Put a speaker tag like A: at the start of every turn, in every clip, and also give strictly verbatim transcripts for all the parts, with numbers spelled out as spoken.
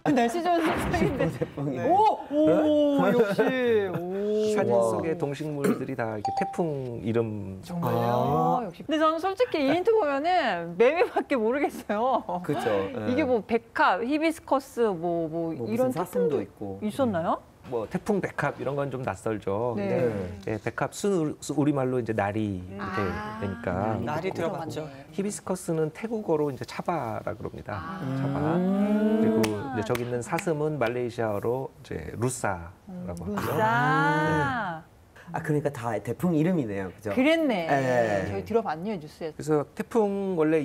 A: 날씨 좋은 상상인데.
B: 태풍이.
A: 오, 오, 역시. 오.
C: 사진 속의 동식물들이 다 이렇게 태풍 이름.
A: 정말요?
B: 아.
A: 역시. 근데 저는 솔직히 이 힌트 보면은 매미밖에 모르겠어요.
B: 그렇죠.
A: 이게 뭐 백합, 히비스커스 뭐, 뭐,
B: 뭐
A: 이런
B: 사슴도
A: 태풍도
B: 있고
A: 있었나요?
C: 뭐 태풍 백합 이런 건 좀 낯설죠.
A: 네.
C: 근데 예, 백합 순 우리말로 이제 나리 이렇게
A: 아,
C: 되니까.
D: 날이 들어봤죠.
C: 히비스커스는 태국어로 이제 차바라 그럽니다.
A: 아.
C: 차바.
A: 음.
C: 그리고 이제 저기 있는 사슴은 말레이시아어로 이제 루사라고 하고요.
A: 루사.
B: 아 그러니까 다 태풍 이름이네요, 그죠?
A: 그랬네.
B: 네.
A: 저희 들어봤네요, 뉴스에서.
C: 그래서 태풍 원래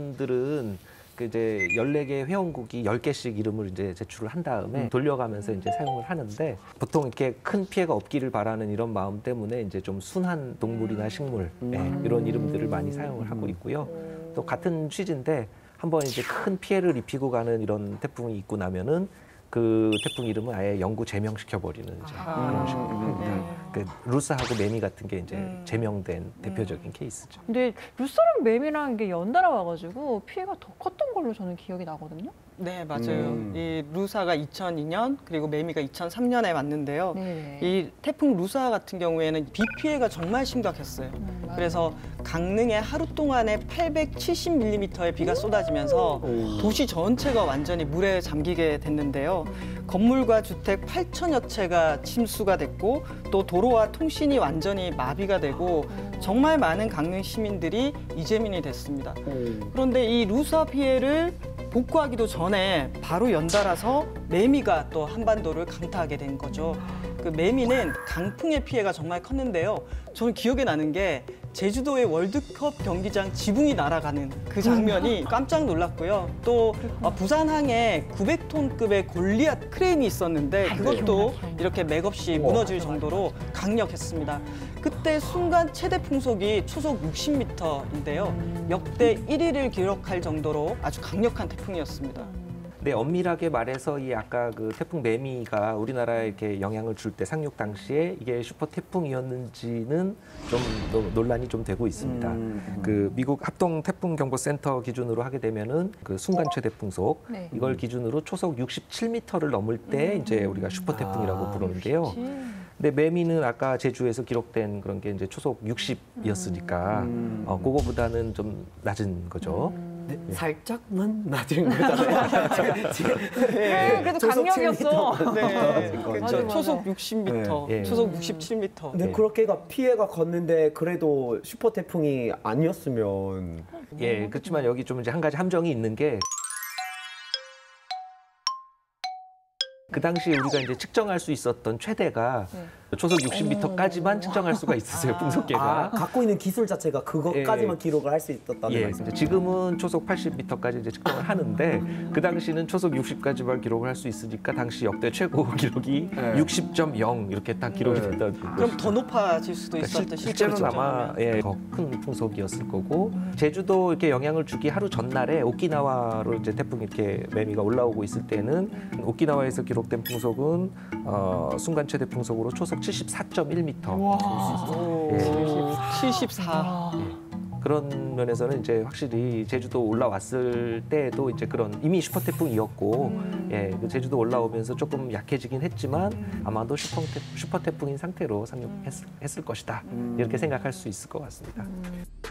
C: 이름들은 그 이제 열네 개 회원국이 열 개씩 이름을 이제 제출을 한 다음에 돌려가면서 이제 사용을 하는데 보통 이렇게 큰 피해가 없기를 바라는 이런 마음 때문에 이제 좀 순한 동물이나 식물 예, 이런 이름들을 많이 사용을 하고 있고요. 또 같은 취지인데 한번 이제 큰 피해를 입히고 가는 이런 태풍이 있고 나면은 그 태풍 이름은 아예 영구 제명시켜 버리는 이제 그런 식입니다. 그 루스하고 매미 같은 게 이제
D: 음.
C: 제명된 대표적인 케이스죠.
A: 근데 루사랑 매미랑 이게 연달아 와가지고 피해가 더 컸던 걸로 저는 기억이 나거든요.
D: 네, 맞아요.
B: 음.
D: 이 루사가 이천이 년 그리고 매미가 이천삼 년에 왔는데요.
A: 네.
D: 이 태풍 루사 같은 경우에는 비 피해가 정말 심각했어요.
A: 음, 맞아요.
D: 그래서 강릉에 하루 동안에 팔백칠십 밀리미터의 비가 쏟아지면서 도시 전체가 완전히 물에 잠기게 됐는데요. 건물과 주택 팔천여 채가 침수가 됐고 또 도로와 통신이 완전히 마비가 되고 정말 많은 강릉 시민들이 이재민이 됐습니다. 그런데 이 루사 피해를 복구하기도 전에 바로 연달아서 매미가 또 한반도를 강타하게 된 거죠. 그 매미는 강풍의 피해가 정말 컸는데요. 저는 기억에 나는 게 제주도의 월드컵 경기장 지붕이 날아가는 그 장면이 깜짝 놀랐고요. 또 어, 부산항에 구백 톤급의 골리앗 크레인이 있었는데 그것도 이렇게 맥없이 무너질 정도로 강력했습니다. 그때 순간 최대 풍속이 초속 육십 미터인데요. 역대 일 위를 기록할 정도로 아주 강력한 태풍이었습니다.
C: 네, 엄밀하게 말해서 이 아까 그 태풍 매미가 우리나라에 이렇게 영향을 줄 때 상륙 당시에 이게 슈퍼 태풍이었는지는 좀 논란이 좀 되고 있습니다.
B: 음.
C: 그 미국 합동 태풍 경보 센터 기준으로 하게 되면은 그 순간 최대 풍속
A: 네.
C: 이걸 기준으로 초속 육십칠 미터를 넘을 때 이제 우리가 슈퍼 태풍이라고
B: 아,
C: 부르는데요. 근데 매미는 아까 제주에서 기록된 그런 게 이제 초속 육십이었으니까
B: 음.
C: 어, 그거보다는 좀 낮은 거죠.
B: 네, 살짝만 낮은 거잖아요. 지금
A: 네, 그래도
B: 초속
A: 강력이었어.
B: 칠 미터.
D: 네,
B: 맞아,
D: 그렇죠.
A: 맞아.
D: 초속 육십 미터,
C: 네.
D: 초속 육십칠 미터.
B: 근데
C: 네.
B: 그렇게가 피해가 컸는데 그래도 슈퍼 태풍이 아니었으면
C: 예, 그렇지만 여기 좀 이제 한 가지 함정이 있는 게 그 당시 우리가 이제 측정할 수 있었던 최대가
A: 네.
C: 초속 육십 미터까지만 측정할 수가 있었어요, 풍속계가.
B: 아, 갖고 있는 기술 자체가 그것까지만
C: 예.
B: 기록을 할 수 있었다는
C: 예,
B: 말씀.
C: 이제 지금은 초속 팔십 미터까지 이제 측정을 하는데 그 당시는 초속 육십까지만 기록을 할 수 있으니까 당시 역대 최고 기록이
B: 네.
C: 육십 점 영 이렇게 딱 기록이
B: 네.
C: 됐다는
D: 그럼
C: 거죠.
D: 더 높아질 수도
C: 그러니까
D: 있었던
C: 실, 실제로는
D: 실제로
C: 아마 예, 더 큰 풍속이었을 거고 제주도 이렇게 영향을 주기 하루 전날에 오키나와로 이제 태풍 이렇게 매미가 올라오고 있을 때는 오키나와에서 기록된 풍속은 어, 순간 최대 풍속으로 초속 칠십사 점 일 미터.
D: 오, 칠십사.
C: 그런 면에서는 이제 확실히 제주도 올라왔을 때에도 이제 그런 이미 슈퍼 태풍이었고 예, 그 제주도 올라오면서 조금 약해지긴 했지만 아마도 슈퍼, 태풍, 슈퍼 태풍인 상태로 상륙했을 했을 것이다 이렇게 생각할 수 있을 것 같습니다.